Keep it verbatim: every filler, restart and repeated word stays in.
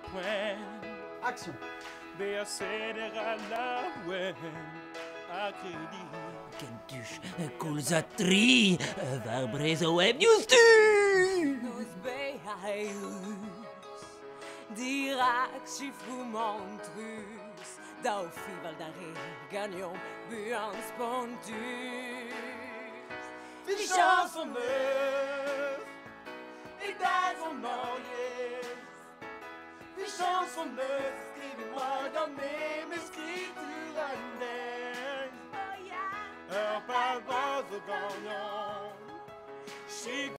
point. Action. Beacer à la wen, à crédit. Kentush, Kulzatri, Verbrezo Web News tu! Nos Behaeus, Dirac, Chifrou, Montrus, Daufi, Valdare, Gagnon, Buan, Spontus. Die chansons neuves, et d'elles en oriers. Die chansons neuves, écrivez-moi dans mes escritures années. Un pas de gagnant, chic